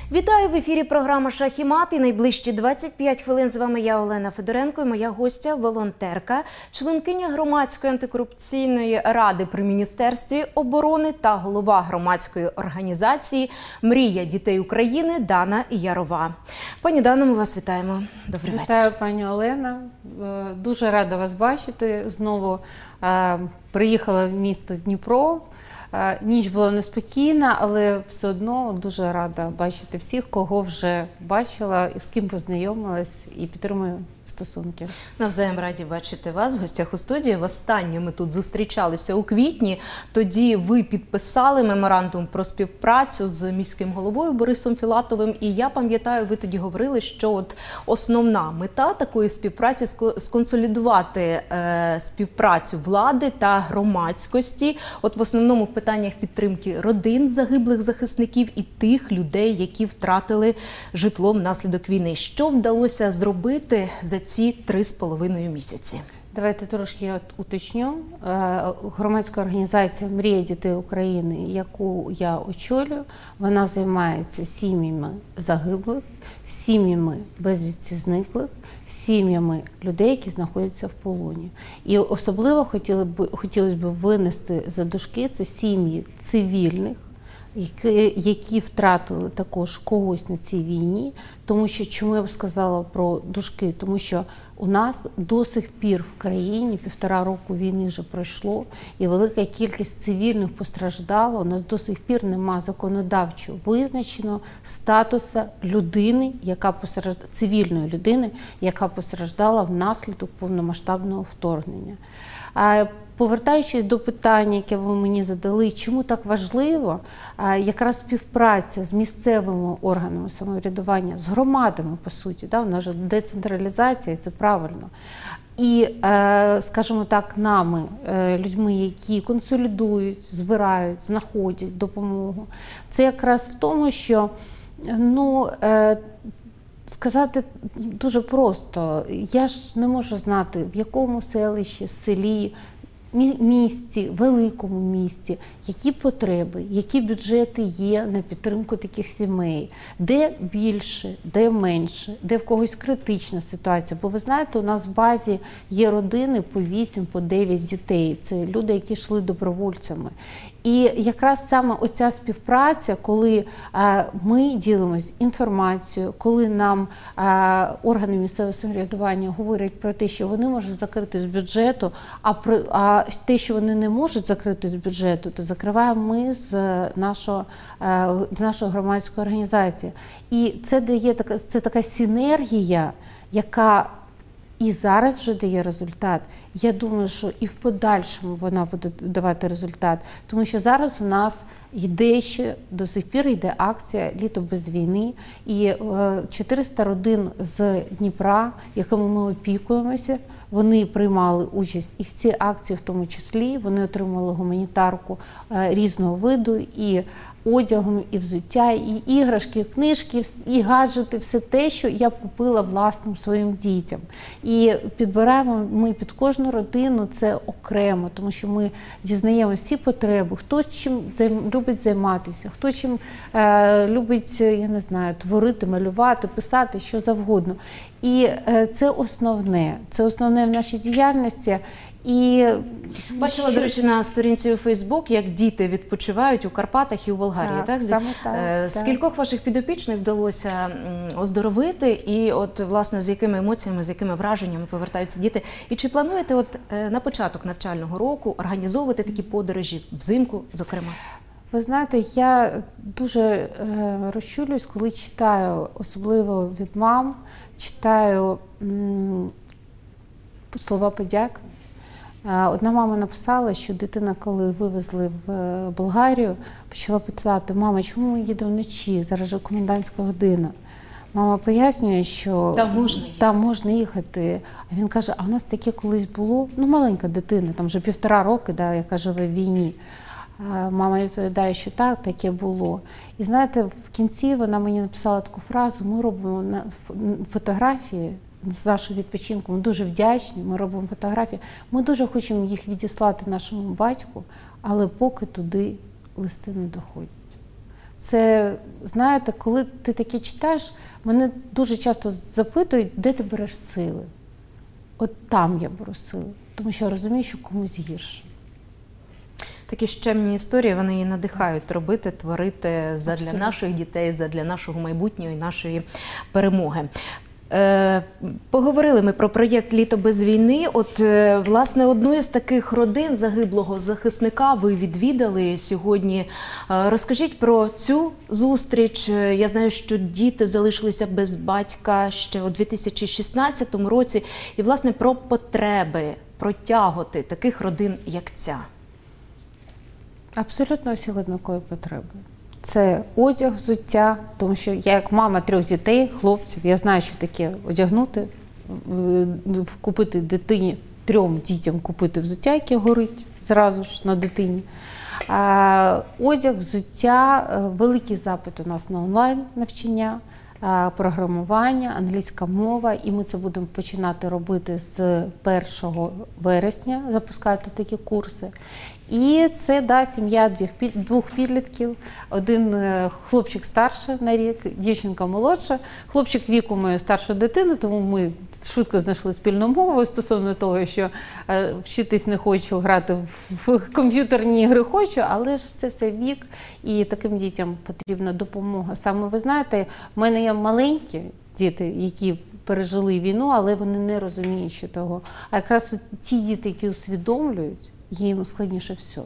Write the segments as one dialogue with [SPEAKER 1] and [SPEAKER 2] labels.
[SPEAKER 1] Вітаю в ефірі програма «Шах і мат». І найближчі 25 хвилин з вами я, Олена Федоренко, і моя гостя – волонтерка, членкиня громадської антикорупційної ради при Міністерстві оборони та голова громадської організації «Мрія дітей України» Дана Ярова. Пані Дано, ми вас вітаємо. Добрий вечір.
[SPEAKER 2] Вітаю, пані Олена. Дуже рада вас бачити. Знову приїхала в місто Дніпро. Ніч була неспокійна, але все одно дуже рада бачити всіх, кого вже бачила, з ким познайомилась і підтримую стосунки.
[SPEAKER 1] Навзаєм раді бачити вас в гостях у студії. Востаннє ми тут зустрічалися у квітні. Тоді ви підписали меморандум про співпрацю з міським головою Борисом Філатовим. І я пам'ятаю, ви тоді говорили, що основна мета такої співпраці – сконсолідувати співпрацю влади та громадськості. В основному в питаннях підтримки родин загиблих захисників і тих людей, які втратили житло внаслідок війни. Що вдалося зробити за ці 3,5 місяці?
[SPEAKER 2] Давайте трошки я уточню. Громадська організація «Мрія дітей України», яку я очолюю, вона займається сім'ями загиблих, сім'ями безвісти зниклих, сім'ями людей, які знаходяться в полоні. І особливо хотілося б винести за дужки – це сім'ї цивільних, які втратили також когось на цій війні. Тому що, чому я б сказала про дужки? Тому що у нас до сих пір в країні, 1,5 року війни вже пройшло, і велика кількість цивільних постраждала. У нас до сих пір нема законодавчо визначеного статусу людини, цивільної людини, яка постраждала внаслідок повномасштабного вторгнення. Повертаючись до питання, яке ви мені задали, чому так важливо, якраз співпраця з місцевими органами самоврядування, з громадами, по суті, у нас же децентралізація, це правильно. І, скажімо так, нами, людьми, які консолідують, збирають, знаходять допомогу, це якраз в тому, що, сказати дуже просто, я ж не можу знати, в якому селищі, селі, місті, великому місті, які потреби, які бюджети є на підтримку таких сімей, де більше, де менше, де в когось критична ситуація. Бо ви знаєте, у нас в базі є родини по 8, по 9 дітей. Це люди, які йшли добровольцями. І якраз саме оця співпраця, коли ми ділимося інформацією, коли нам органи місцевого самоврядування говорять про те, що вони можуть закрити з бюджету, а те, що вони не можуть закрити з бюджету, то закриваємо ми з нашої громадської організації. І це така синергія, яка і зараз вже дає результат. Я думаю, що і в подальшому вона буде давати результат. Тому що зараз у нас до сих пір йде акція «Літо без війни». І 400 родин з Дніпра, якими ми опікуємося, вони приймали участь і в цій акції в тому числі. Вони отримали гуманітарку різного виду, і одягом, і взуття, і іграшки, книжки, і гаджети, все те, що я б купила власним своїм дітям. І підбираємо ми під кожну родину це окремо, тому що ми дізнаємося всі потреби, хто чим любить займатися, хто чим любить, я не знаю, творити, малювати, писати, що завгодно. І це основне в нашій діяльності. І
[SPEAKER 1] бачила, до речі, на сторінці у Фейсбук, як діти відпочивають у Карпатах і у Болгарії. Так?
[SPEAKER 2] Саме так.
[SPEAKER 1] Скількох ваших підопічних вдалося оздоровити? І власне, з якими емоціями, з якими враженнями повертаються діти? І чи плануєте на початок навчального року організовувати такі подорожі взимку, зокрема?
[SPEAKER 2] Ви знаєте, я дуже розчулююсь, коли читаю, особливо від мам, читаю слова подяки. Одна мама написала, що дитина, коли вивезли в Болгарію, почала питати: «Мама, чому ми їдемо вночі? Зараз же комендантська година». Мама пояснює, що там можна їхати. А він каже: «А у нас таке колись було». Маленька дитина, там вже 1,5 роки, яка живе в війні. Мама відповідає, що так, таке було. І знаєте, в кінці вона мені написала таку фразу: «Ми робимо фотографії з нашого відпочинку, ми дуже вдячні, ми робимо фотографії, ми дуже хочемо їх відіслати нашому батьку, але поки туди листи не доходять». Це, знаєте, коли ти таке читаєш, мене дуже часто запитують, де ти береш сили. От там я беру сили, тому що я розумію, що комусь гірше.
[SPEAKER 1] Такі щемні історії, вони її надихають робити, творити задля
[SPEAKER 2] Абсолютно.
[SPEAKER 1] наших дітей, задля нашого майбутнього і нашої перемоги. Поговорили ми про проєкт «Літо без війни». От, власне, одну з таких родин загиблого захисника ви відвідали сьогодні. Розкажіть про цю зустріч. Я знаю, що діти залишилися без батька ще у 2016 році. І, власне, про потреби, про тяготи таких родин, як ця.
[SPEAKER 2] Абсолютно всі однакові потреби. Це одяг, взуття, тому що я як мама 3 дітей, хлопців, я знаю, що таке одягнути, купити дитині, 3 дітям купити взуття, яке горить зразу ж на дитині. Одяг, взуття, великий запит у нас на онлайн навчання, програмування, англійська мова, і ми це будемо починати робити з 1 вересня, запускати такі курси. І це, да, сім'я 2 підлітків, один хлопчик старший на рік, дівчинка молодша. Хлопчик віку має старшу дитину, тому ми швидко знайшли спільну мову стосовно того, що вчитись не хочу, грати в комп'ютерні ігри хочу, але ж це все вік, і таким дітям потрібна допомога. Саме, ви знаєте, в мене є маленькі діти, які пережили війну, але вони не розуміють, що того. А якраз ті діти, які усвідомлюють, їм складніше всього.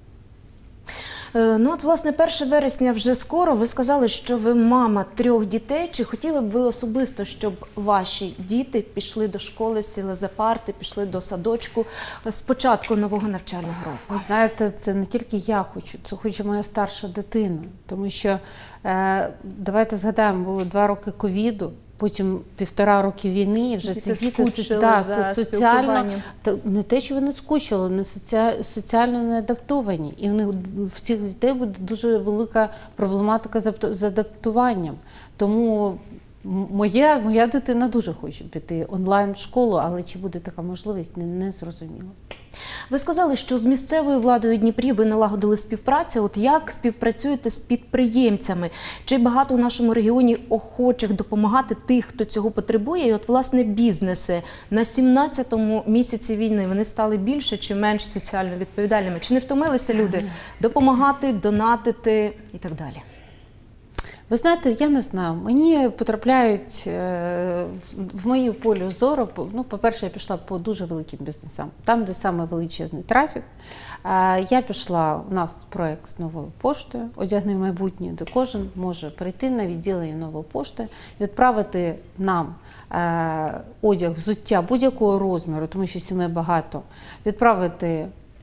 [SPEAKER 1] Ну от, власне, 1 вересня вже скоро. Ви сказали, що ви мама 3 дітей. Чи хотіли б ви особисто, щоб ваші діти пішли до школи, сіли за парти, пішли до садочку з початку нового навчального року?
[SPEAKER 2] Ви знаєте, це не тільки я хочу, це хоче моя старша дитина. Тому що, давайте згадаємо, було 2 роки ковіду, потім 1,5 роки війни, і вже ці діти соціально, не те, що вони скучили, не соціально не адаптовані. І в цих дітей буде дуже велика проблематика з адаптуванням. Тому моя дитина дуже хоче піти онлайн в школу, але чи буде така можливість, не зрозуміло.
[SPEAKER 1] Ви сказали, що з місцевою владою Дніпрі ви налагодили співпрацю. От як співпрацюєте з підприємцями? Чи багато у нашому регіоні охочих допомагати тих, хто цього потребує? І от, власне, бізнеси на 17-му місяці війни, вони стали більше чи менш соціально відповідальними? Чи не втомилися люди допомагати, донатити і так далі?
[SPEAKER 2] Ви знаєте, я не знаю, мені потрапляють в мою поле зору, ну, по-перше, я пішла по дуже великим бізнесам, там, де саме величезний трафік. Я пішла, у нас проєкт з Новою поштою «Одягни майбутнє», де кожен може прийти на відділення Нової пошти, відправити нам одяг, взуття будь-якого розміру, тому що сімей багато, відправити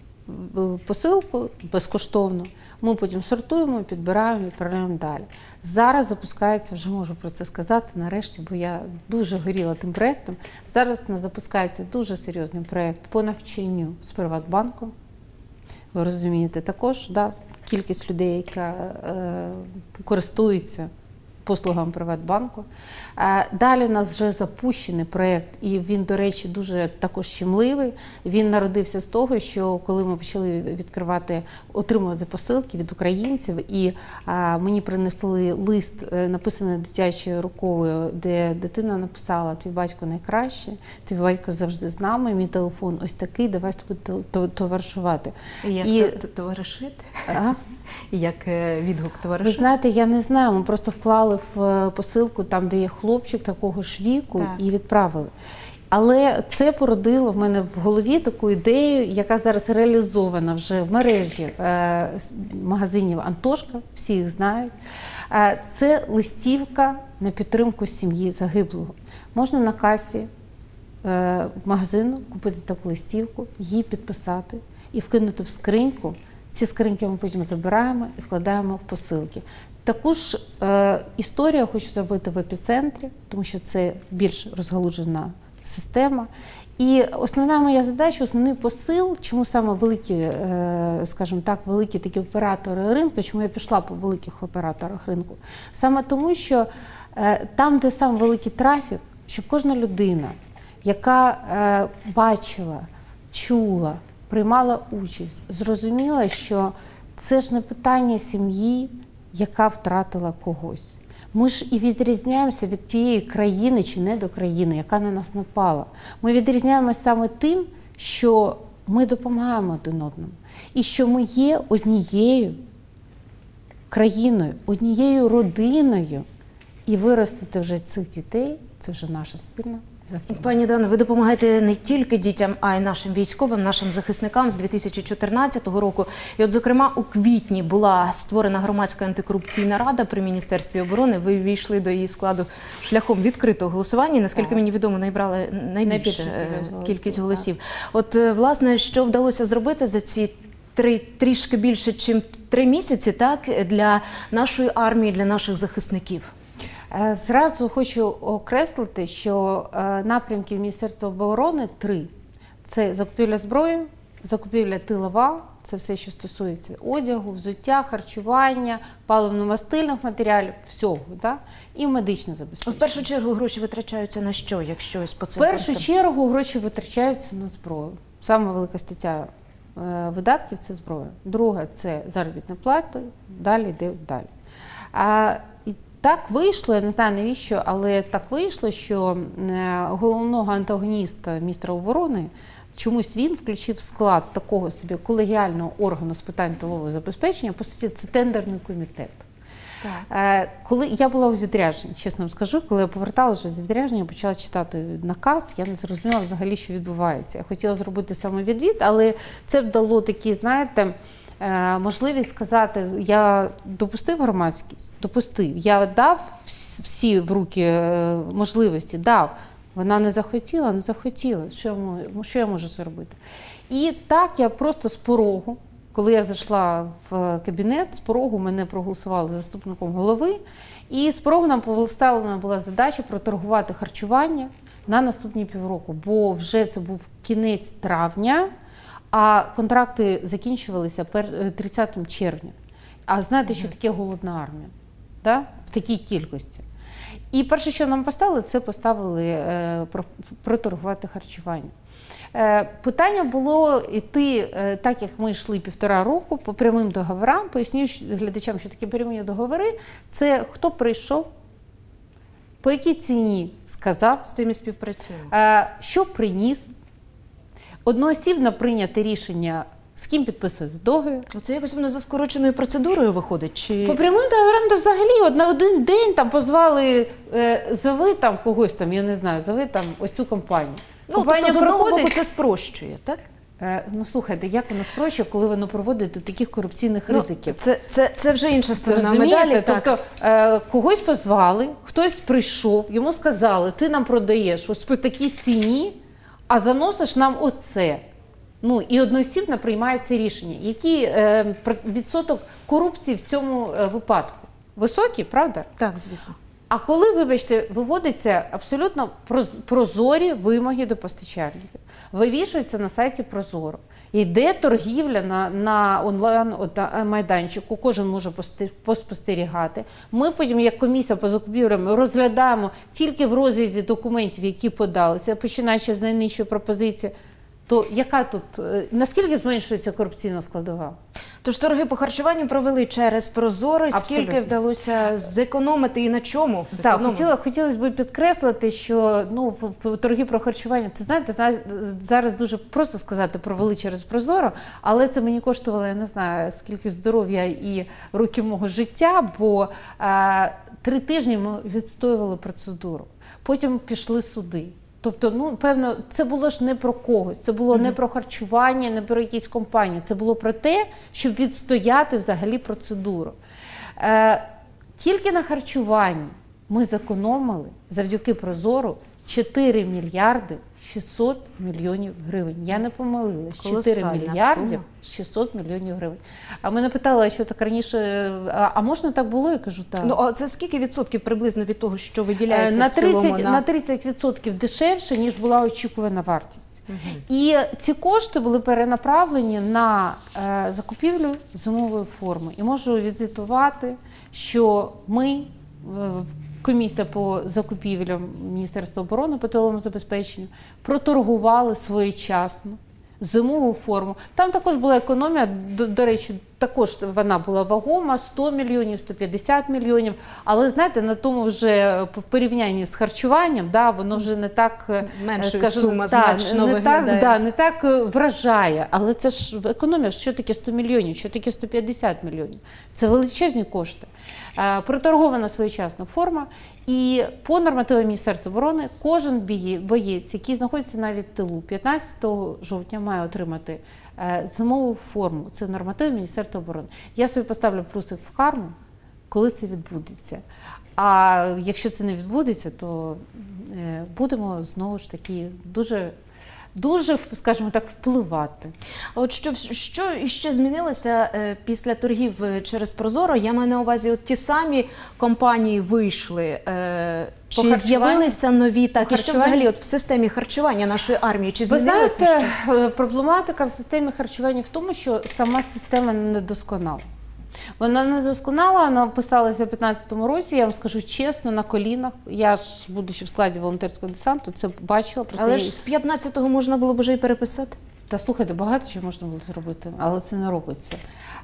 [SPEAKER 2] посилку безкоштовно. Ми потім сортуємо, підбираємо, відправляємо далі. Зараз запускається, вже можу про це сказати нарешті, бо я дуже горіла тим проєктом. Зараз у нас запускається дуже серйозний проєкт по навчанню з Приватбанком. Ви розумієте, також кількість людей, яка користується послугам Приватбанку. Далі у нас вже запущений проєкт, і він, до речі, дуже також щемливий. Він народився з того, що коли ми почали отримувати посилки від українців, і мені принесли лист, написаний дитячою рукою, де дитина написала: «Твій батько найкраще, твій батько завжди з нами, мій телефон ось такий, давай з тобою товаришувати».
[SPEAKER 1] Як товаришити? Як відгук товаришу?
[SPEAKER 2] Ви знаєте, я не знаю, ми просто вклали в посилку там, де є хлопчик такого ж віку, і відправили. Але це породило в мене в голові таку ідею, яка зараз реалізована вже в мережі магазинів «Антошка», всі їх знають. Це листівка на підтримку сім'ї загиблого. Можна на касі магазину купити таку листівку, її підписати і вкинути в скриньку. Ці скриньки ми потім забираємо і вкладаємо в посилки. Таку ж історію хочу зробити в епіцентрі, тому що це більш розгалуджена система. І основна моя задача, основний посил, чому саме великі, скажімо так, великі такі оператори ринку, чому я пішла по великих операторах ринку, саме тому, що там, де сам великий трафік, щоб кожна людина, яка бачила, чула, приймала участь, зрозуміла, що це ж не питання сім'ї, яка втратила когось. Ми ж і відрізняємося від тієї країни чи недокраїни, яка на нас напала. Ми відрізняємося саме тим, що ми допомагаємо один одному. І що ми є однією країною, однією родиною. І виростити вже цих дітей – це вже наша спільна завдання.
[SPEAKER 1] Пані Дано, ви допомагаєте не тільки дітям, а й нашим військовим, нашим захисникам з 2014 року. І от, зокрема, у квітні була створена громадська антикорупційна рада при Міністерстві оборони. Ви ввійшли до її складу шляхом відкритого голосування. Наскільки мені відомо, набрали найбільшу кількість голосів. От, власне, що вдалося зробити за ці трішки більше, ніж 3 місяці, так, для нашої армії, для наших захисників?
[SPEAKER 2] Зразу хочу окреслити, що напрямків Міністерства оборони 3. Це закупівля зброї, закупівля тилова, це все, що стосується одягу, взуття, харчування, паливно-мастильних матеріалів, всього, да? І медичне забезпечення.
[SPEAKER 1] В першу чергу гроші витрачаються на що, якщо ось по цим
[SPEAKER 2] В першу чергу гроші витрачаються на зброю. Саме велика стаття видатків – це зброя. Друга – це заробітна плата, далі йде далі. Так вийшло, я не знаю навіщо, але так вийшло, що головного антагоніста міністра оборони, чомусь він включив в склад такого собі колегіального органу з питань тилового забезпечення, по суті, це тендерний комітет. Так. Коли я була у відрядженні, чесно вам скажу, коли я поверталася з відрядження, почала читати наказ, я не зрозуміла взагалі, що відбувається. Я хотіла зробити самовідвід, але це б дало такі, знаєте, можливість сказати, я допустив громадськість? Допустив. Я дав всі в руки можливості? Дав. Вона не захотіла? Не захотіла. Що я можу зробити? І так я просто з порогу, коли я зайшла в кабінет, з порогу мене проголосували заступником голови, і з порогу нам поставлена була задача проторгувати харчування на наступні півроку, бо вже це був кінець травня, а контракти закінчувалися 30 червня. А знаєте, що таке голодна армія? Да? В такій кількості. І перше, що нам поставили, це поставили проторгувати харчування. Питання було йти, так як ми йшли 1,5 року, по прямим договорам. Поясню глядачам, що таке прямі договори. Це хто прийшов, по якій ціні сказав,
[SPEAKER 1] з тим і співпрацюємо.
[SPEAKER 2] Що приніс. Одноосібно прийняти рішення, з ким підписувати договір.
[SPEAKER 1] Це якось воно за скороченою процедурою виходить? Чи...
[SPEAKER 2] По прямим договорам то взагалі на один день там позвали, зови там когось там, я не знаю, зови там ось цю компанію.
[SPEAKER 1] Тобто з одного боку це спрощує, так?
[SPEAKER 2] Ну, слухайте, як воно спрощує, коли воно проводить до таких корупційних ризиків?
[SPEAKER 1] Це вже інша сторона медалі.
[SPEAKER 2] Тобто когось позвали, хтось прийшов, йому сказали, ти нам продаєш ось по такій ціні, а заносиш нам оце. Ну, і одноосібно приймає це рішення. Який відсоток корупції в цьому випадку? Високий, правда?
[SPEAKER 1] Так, звісно. А
[SPEAKER 2] коли, вибачте, виводяться абсолютно прозорі вимоги до постачальників, вивішується на сайті Прозоро, йде торгівля на онлайн-майданчику, кожен може поспостерігати. Ми потім, як комісія по закупівлям, розглядаємо тільки в розрізі документів, які подалися, починаючи з найнижчої пропозиції, то яка тут, наскільки зменшується корупційна складова?
[SPEAKER 1] Тож торги по харчуванню провели через Прозоро. Скільки вдалося зекономити і на чому?
[SPEAKER 2] Так, хотілося б підкреслити, що торги про харчування, це знаєте, зараз дуже просто сказати, провели через Прозоро, але це мені коштувало, я не знаю, скільки здоров'я і років мого життя, бо 3 тижні ми відстоювали процедуру, потім пішли суди. Тобто, певно, це було ж не про когось, це було не про харчування, не про якісь компанії, це було про те, щоб відстояти взагалі процедуру. Тільки на харчуванні ми зекономили завдяки Прозору 4 мільярди 600 мільйонів гривень. Я не помилилась. 4 мільярдів 600 мільйонів гривень. А мене питали, що так раніше, а можна так було? Я кажу, так.
[SPEAKER 1] А це скільки відсотків приблизно від того, що виділяється в цілому?
[SPEAKER 2] На 30% дешевше, ніж була очікувана вартість. І ці кошти були перенаправлені на закупівлю зимової форми. І можу відзвітувати, що ми, комісія по закупівлям Міністерства оборони по тиловому забезпеченню, проторгували своєчасно зимову форму. Там також була економія, до речі, також вона була вагома, 100 мільйонів, 150 мільйонів. Але, знаєте, на тому вже в порівнянні з харчуванням, да, воно вже не так,
[SPEAKER 1] меншою сума значно
[SPEAKER 2] виглядає. Не так вражає. Але це ж економія, що таке 100 мільйонів, що таке 150 мільйонів. Це величезні кошти. Проторгована своєчасна форма. І по нормативам Міністерства оборони кожен боєць, який знаходиться навіть в тилу, 15 жовтня має отримати зимову форму. Це норматив Міністерства оборони. Я собі поставлю плюсик в карму, коли це відбудеться. А якщо це не відбудеться, то будемо знову ж таки дуже, скажімо так, впливати.
[SPEAKER 1] А от що ще змінилося після торгів через Прозоро? Я маю на увазі, от ті самі компанії вийшли, чи з'явилися нові, так, і що взагалі от в системі харчування нашої армії, чи змінилося щось?
[SPEAKER 2] Ви знаєте, проблематика в системі харчування в тому, що сама система недосконала. Вона недосконала, вона писалася в 2015 році, я вам скажу чесно, на колінах. Я ж, будучи в складі волонтерського десанту, це бачила.
[SPEAKER 1] Але ж з 15-го можна було б вже і переписати?
[SPEAKER 2] Та слухайте, багато чого можна було зробити, але це не робиться.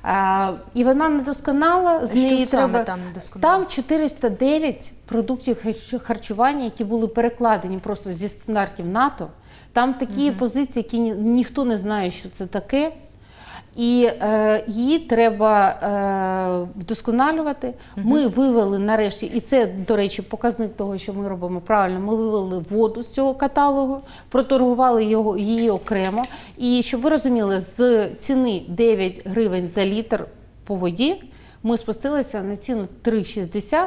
[SPEAKER 2] І вона недосконала.
[SPEAKER 1] З неї треба... там недосконало?
[SPEAKER 2] Там 409 продуктів харчування, які були перекладені просто зі стандартів НАТО. Там такі позиції, які ніхто не знає, що це таке. І її треба вдосконалювати. Ми вивели нарешті, і це, до речі, показник того, що ми робимо правильно, ми вивели воду з цього каталогу, проторгували її окремо. І щоб ви розуміли, з ціни 9 гривень за літр по воді, ми спустилися на ціну 3,60,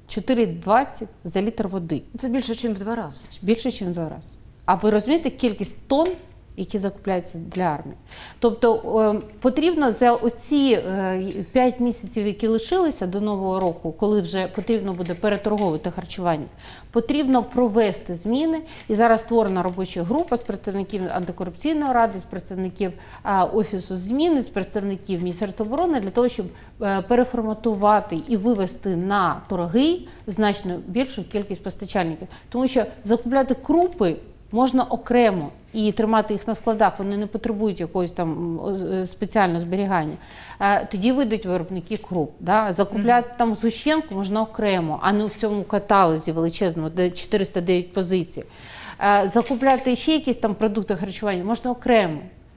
[SPEAKER 2] 4,20 за літр води.
[SPEAKER 1] Це більше, ніж в 2 рази.
[SPEAKER 2] Більше, ніж в 2 рази. А ви розумієте кількість тонн, які закупляються для армії. Тобто потрібно за оці 5 місяців, які лишилися до Нового року, коли вже потрібно буде переторговувати харчування, потрібно провести зміни. І зараз створена робоча група з представників антикорупційної ради, з представників Офісу зміни, з представників Міністерства оборони для того, щоб переформатувати і вивести на торги значно більшу кількість постачальників. Тому що закупляти крупи можна окремо і тримати їх на складах, вони не потребують якогось там спеціального зберігання. Тоді вийдуть виробники круп. Да? Закупляти там згущенку можна окремо, а не в цьому каталозі величезному, де 409 позицій. Закупляти ще якісь там продукти харчування можна окремо.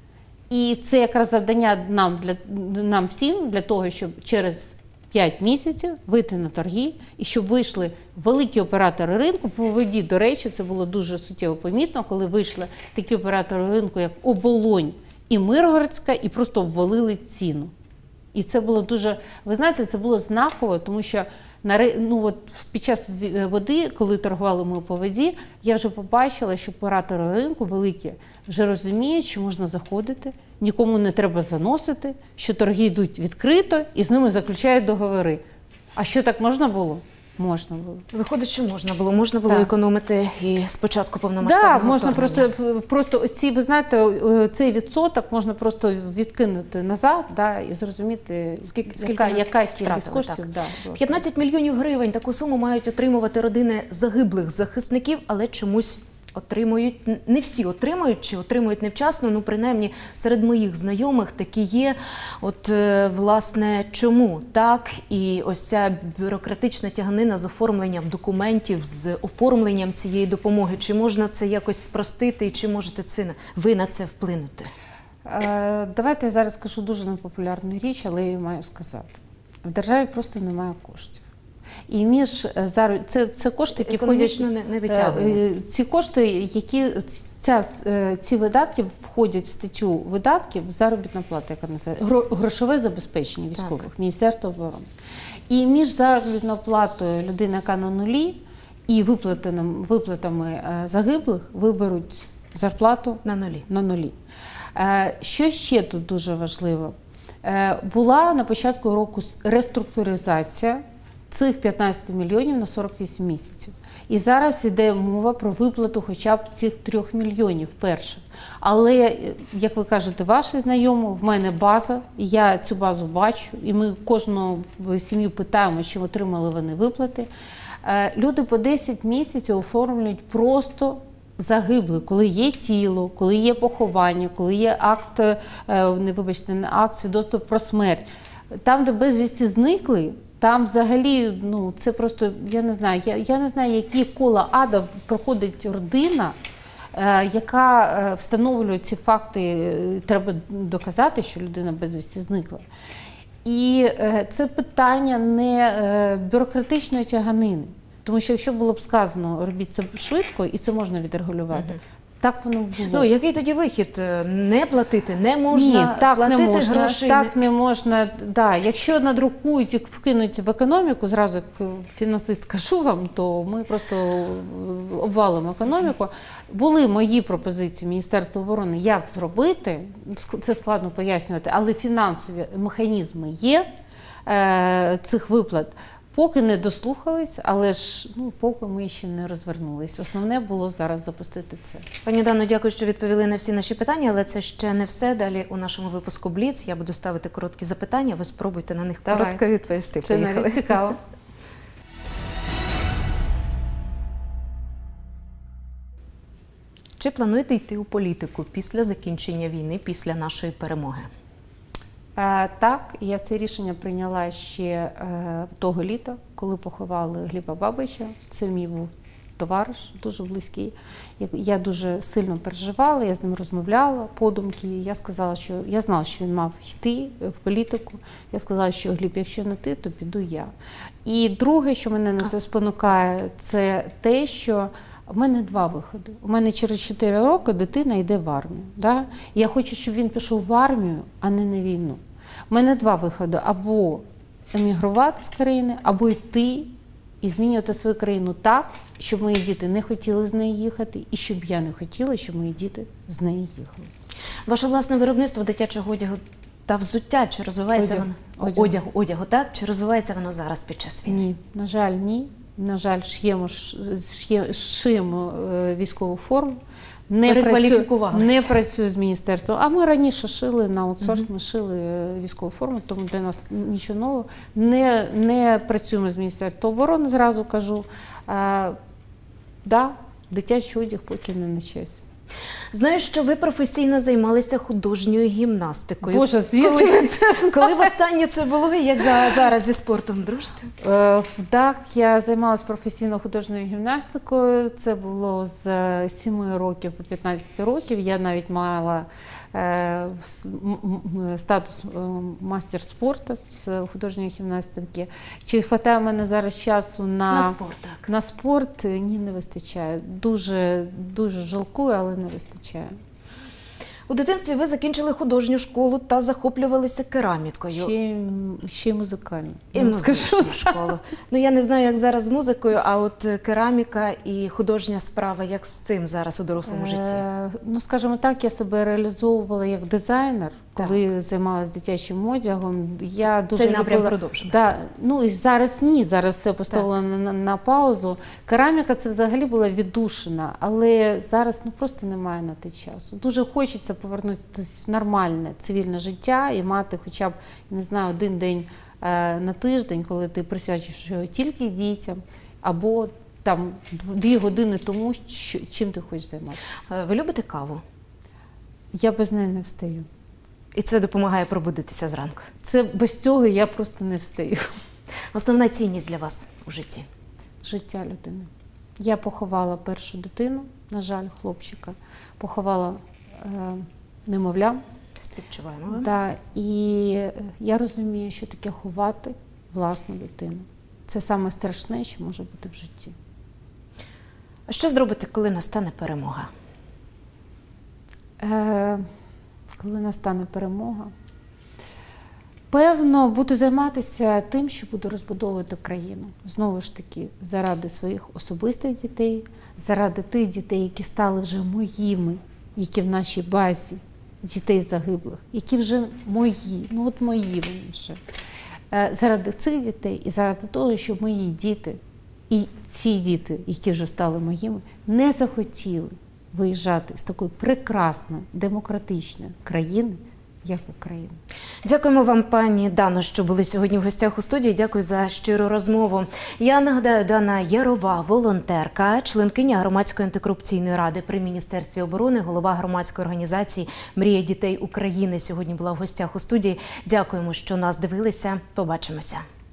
[SPEAKER 2] І це якраз завдання нам всім, для того, щоб через 5 місяців вийти на торги, і щоб вийшли великі оператори ринку. По воді, до речі, це було дуже суттєво помітно, коли вийшли такі оператори ринку, як Оболонь і Миргородська, і просто ввалили ціну. І це було дуже, ви знаєте, це було знаково, тому що під час води, коли торгували ми по воді, я вже побачила, що оператори ринку великі вже розуміють, що можна заходити, нікому не треба заносити, що торги йдуть відкрито і з ними заключають договори. А що, так можна було? Можна було.
[SPEAKER 1] Виходить, що можна було. Можна було економити і спочатку повномасштабного вторгнення.
[SPEAKER 2] Так, можна просто оці, ви знаєте, цей відсоток можна просто відкинути назад, да, і зрозуміти, яка кількість коштів. Да,
[SPEAKER 1] 15 мільйонів гривень, таку суму мають отримувати родини загиблих захисників, але чомусь отримують, не всі отримують, чи отримують невчасно, ну принаймні серед моїх знайомих такі є. От, власне, чому так? І ось ця бюрократична тяганина з оформленням документів, з оформленням цієї допомоги, чи можна це якось спростити, і чи можете ви на це вплинути?
[SPEAKER 2] Давайте я зараз скажу дуже непопулярну річ, але я її маю сказати. В державі просто немає коштів. І це кошти, які входять, ці кошти, ці видатки входять в статтю видатків заробітна плата, яка називається грошове забезпечення військових, Міністерства оборони. І між заробітною платою людини, яка на нулі, і виплатами загиблих виберуть зарплату на нулі. Що ще тут дуже важливо? Була на початку року реструктуризація цих 15 мільйонів на 48 місяців. І зараз йде мова про виплату хоча б цих 3 мільйонів перших. Але, як ви кажете, ваші знайомі, в мене база, я цю базу бачу, і ми кожну сім'ю питаємо, чи отримали вони виплати. Люди по 10 місяців оформлюють просто загиблих, коли є тіло, коли є поховання, коли є акт, не акт, свідоцтво про смерть. Там, де безвісті зникли, там взагалі, ну, це просто, я не знаю, які кола ада проходить родина, яка встановлює ці факти, треба доказати, що людина безвісті зникла. І це питання не бюрократичної тяганини. Тому що якщо було б сказано, робіть це швидко, і це можна відрегулювати, так воно було.
[SPEAKER 1] Ну, який тоді вихід? Не платити не можна,
[SPEAKER 2] ні, так
[SPEAKER 1] платити
[SPEAKER 2] не можна,
[SPEAKER 1] гроші?
[SPEAKER 2] Так не можна. Да. Якщо надрукують і вкинуть в економіку, зразу як фінансист кажу вам, то ми просто обвалимо економіку. Були мої пропозиції Міністерства оборони, як зробити, це складно пояснювати, але фінансові механізми є цих виплат. Поки не дослухались, але ж поки ми ще не розвернулись. Основне було зараз запустити це.
[SPEAKER 1] Пані Дано, дякую, що відповіли на всі наші питання, але це ще не все. Далі у нашому випуску «Бліц» я буду ставити короткі запитання, ви спробуйте на них коротко відповісти.
[SPEAKER 2] Це навіть цікаво.
[SPEAKER 1] Чи плануєте йти у політику після закінчення війни, після нашої перемоги?
[SPEAKER 2] Так, я це рішення прийняла ще того літа, коли поховали Гліба Бабича. Це мій був товариш, дуже близький. Я дуже сильно переживала, я з ним розмовляла подумки. Я сказала, що я знала, що він мав йти в політику. Я сказала, що Гліб, якщо не ти, то піду я. І друге, що мене на це спонукає, це те, що в мене два виходи. У мене через 4 роки дитина йде в армію. Да? Я хочу, щоб він пішов в армію, а не на війну. У мене два виходи. Або емігрувати з країни, або йти і змінювати свою країну так, щоб мої діти не хотіли з неї їхати, і щоб я не хотіла, щоб мої діти з неї їхали.
[SPEAKER 1] Ваше власне виробництво дитячого одягу та взуття, чи розвивається воно? Одягу, так? Чи розвивається воно зараз під час війни?
[SPEAKER 2] Ні, на жаль, ні. На жаль, шиємо військову форму. Не працюю з міністерством. А ми раніше шили на аутсорс, ми шили військову форму, тому для нас нічого нового. Не працюємо з Міністерством оборони, зразу кажу. Да, дитячий одяг поки не на часі.
[SPEAKER 1] Знаю, що ви професійно займалися художньою гімнастикою.
[SPEAKER 2] Боже, звідки це?
[SPEAKER 1] Коли востаннє це було, як зараз зі спортом дружите?
[SPEAKER 2] Так, я займалася професійно художньою гімнастикою. Це було з 7 років по 15 років. Я навіть мала статус мастер спорту з художньої гімнастики. Чи хватає в мене зараз часу на
[SPEAKER 1] спорт? Так.
[SPEAKER 2] На спорт? Ні, не вистачає. Дуже жалкую, але не вистачає.
[SPEAKER 1] У дитинстві ви закінчили художню школу та захоплювалися керамікою.
[SPEAKER 2] Ще й музикальну.
[SPEAKER 1] І музичну школу. Ну, я не знаю, як зараз з музикою, а от кераміка і художня справа, як з цим зараз у дорослому житті?
[SPEAKER 2] Ну, скажімо так, я себе реалізовувала як дизайнер, коли займалася дитячим одягом. Я дуже
[SPEAKER 1] цей напрям продовжено?
[SPEAKER 2] Да, ну, і зараз ні, зараз все поставлено на паузу. Кераміка – це взагалі була віддушина, але зараз просто немає на те часу. Дуже хочеться повернутися в нормальне цивільне життя і мати хоча б, не знаю, один день на тиждень, коли ти присвячуєш його тільки дітям, або там 2 години тому, чим ти хочеш займатися.
[SPEAKER 1] Ви любите каву?
[SPEAKER 2] Я без неї не встаю.
[SPEAKER 1] І це допомагає пробудитися зранку?
[SPEAKER 2] Це без цього я просто не встаю.
[SPEAKER 1] Основна цінність для вас у житті?
[SPEAKER 2] Життя людини. Я поховала першу дитину, на жаль, хлопчика. Поховала немовля.
[SPEAKER 1] Співчуваємо.
[SPEAKER 2] Да, і я розумію, що таке ховати власну дитину. Це саме страшне, що може бути в житті.
[SPEAKER 1] А що зробите, коли настане перемога?
[SPEAKER 2] Коли настане перемога? Певно, буду займатися тим, що буду розбудовувати країну. Знову ж таки, заради своїх особистих дітей, заради тих дітей, які стали вже моїми, які в нашій базі, дітей загиблих, які вже мої, ну от мої вони вже. Заради цих дітей і заради того, щоб мої діти і ці діти, які вже стали моїми, не захотіли виїжджати з такої прекрасної, демократичної країни як Україна.
[SPEAKER 1] Дякуємо вам, пані Дано, що були сьогодні в гостях у студії. Дякую за щиру розмову. Я нагадаю, Дана Ярова, волонтерка, членкиня Громадської антикорупційної ради при Міністерстві оборони, голова громадської організації «Мрія дітей України» сьогодні була в гостях у студії. Дякуємо, що нас дивилися. Побачимося.